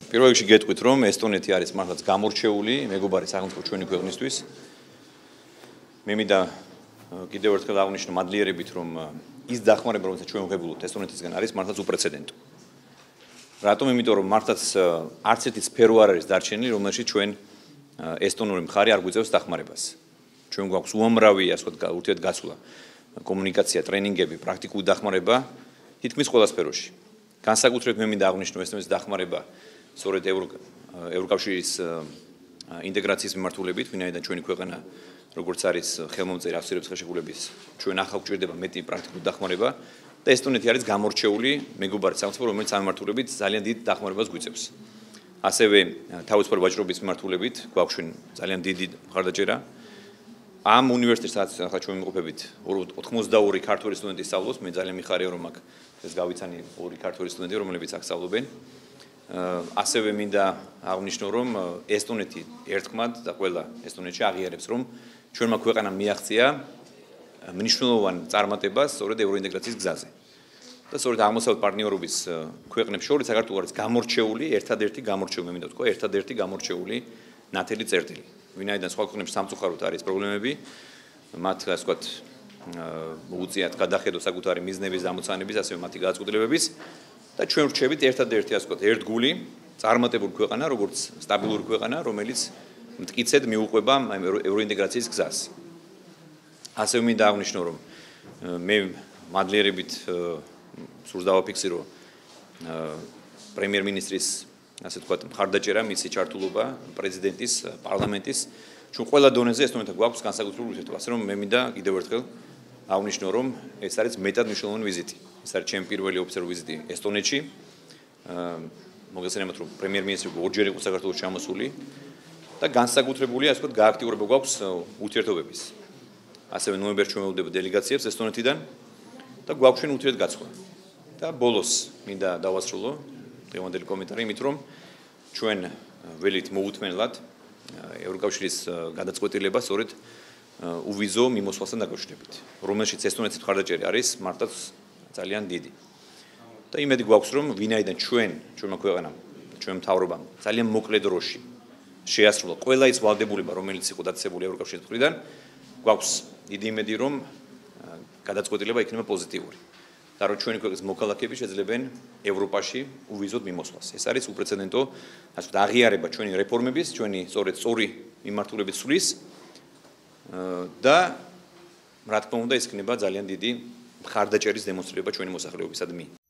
პირველ რიგში გეტყვით, რომ ესტონეთი არის მართლაც გამორჩეული მეგობარი სახელმწიფო ჩვენი ქვეყნისთვის. მე მინდა კიდევ ერთხელ აღვნიშნო მადლიერებით, რომ ის დახმარება, რომელსაც ჩვენ ვღებულობთ ესტონეთისგან, არის მართლაც უპრეცედენტო. რატომ? იმიტომ რომ მართლაც არც ერთი სფერო არ არის დარჩენილი, რომელშიც ჩვენ ესტონური მხარე არ გვიწევს დახმარებას. ჩვენ გვაქვს უამრავი, ასე ვთქვათ, ურთიერთგაცვლა, კომუნიკაცია, ტრენინგები, პრაქტიკული დახმარება თითქმის ყველა სფეროში. განსაკუთრებით მე მინდა აღვნიშნო ესტონეთის დახმარება სწორედ ევროკავშირის ინტეგრაციის მიმართულებით, ვინაიდან ჩვენი ქვეყანა როგორც არის ხელმომწერი ავსტრიების ხელშეკრულების, ჩვენ ახალ გვჭირდება მეტი პრაქტიკული დახმარება და ესტონეთი არის გამორჩეული მეგობარი სახელმწიფო, რომელიც ამ მიმართულებით ძალიან დიდ დახმარებას გვიწევს. ასევე თავისუფალი ვაჭრობის მიმართულებით გვაქვს ჩვენ ძალიან დიდი მხარდაჭერა. ამ უნივერსიტეტს ახლა ჩვენ ვიმყოფებით 82 ქართველი სტუდენტი სწავლობს, მე ძალიან მიხარია რომ აქ ეს გავიცანი 2 ქართველი სტუდენტი, რომლებიც აქ სწავლობენ. ასევე მინდა აღვნიშნო, რომ ესტონეთი ერთხმად და ყველა ესტონეთში აღიარებს, რომ ჩვენმა ქვეყანამ მიაღწია მნიშვნელოვან წარმატებას სწორედ ევროინტეგრაციის გზაზე. და სწორედ აღმოსავლეთ პარტნიორობის ქვეყნებს შორის საქართველო არის გამორჩეული, ერთადერთი გამორჩეული, მე მინდა ვთქვა, ერთადერთი გამორჩეული ნათელი წერტილი. ვინაიდან სხვა ქვეყნებში სამწუხაროდ არის პრობლემები, მათ ასე ვთქვათ, უწიათ გადახედო საკუთარი მიზნების დამოცანების, ასევე მათი გადაწყვეტილებების და ჩვენ ვრჩებით ერთადერთი, ასე ვთქვათ, ერთგული, წარმატებული ქვეყანა, როგორც სტაბილური ქვეყანა, რომელიც მტკიცედ მიუყვება ევროინტეგრაციის გზას. ასევე მინდა აღვნიშნო, რომ მე მადლიერებით სურს დავაფიქსირო პრემიერ-მინისტრის, ასე ვთქვათ, მხარდაჭერა, მისი ჩართულობა, პრეზიდენტის, პარლამენტის, ჩვენ ყველა დონეზე ესტონეთთან გვაქვს განსაკუთრებული ურთიერთობა, ასე რომ მე მინდა კიდევ ერთხელ აღვნიშნო, რომ ეს არის მეტად მნიშვნელოვანი ვიზიტი. ეს არის ჩემი პირველი ოფიციალური ვიზიტი ესტონეთში. მოგესალმებით, რომ პრემიერ-მინისტრი ორჯერ იყო საქართველოში ჩამოსული და განსაკუთრებული, ასე ვთქვათ, გააქტიურება გვაქვს ურთიერთობების. ასევე ნოემბერში ჩვენ ველოდებით დელეგაციებს ესტონეთიდან და გვაქვს ჩვენ ურთიერთგაცვლა. და ბოლოს მინდა დავასრულო დღევანდელი კომენტარი იმით, რომ ჩვენ ველით მოუთმენლად ევროკავშირის გადაწყვეტილება სწორედ უვიზო მიმოსვლასთან დაკავშირებით, რომელშიც ესტონეთის მხარდაჭერა არის მართლაც ძალიან დიდი. და იმედი გვაქვს, რომ ვინაიდან ჩვენმა ქვეყანამ, ჩვენ მთავრობამ ძალიან მოკლე დროში შეასრულა ყველა ის ვალდებულება, რომელიც იყო დაწესებული ევროკავშირის მხრიდან, გვაქვს დიდი იმედი, რომ გადაწყვეტილება იქნება პოზიტიური. და რომ ჩვენი ქვეყნის მოქალაქეები შეძლებენ ევროპაში უვიზოდ მიმოსვლას. ეს არის უპრეცედენტო, ასე ვთქვათ, აღიარება ჩვენი რეფორმების, ჩვენი სწორედ სწორი მიმართულებით სulis და რა თქმა უნდა, ეს იქნება ძალიან დიდი მხარდაჭერის დემონსტრირება ჩვენი მოსახლეობისადმი.